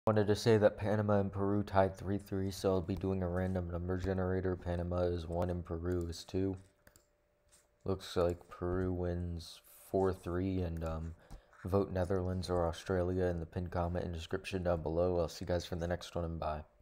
Wanted to say that Panama and Peru tied 3-3, so I'll be doing a random number generator. Panama is 1 and Peru is 2. Looks like Peru wins 4-3, and vote Netherlands or Australia in the pinned comment and description down below. I'll see you guys for the next one, and bye.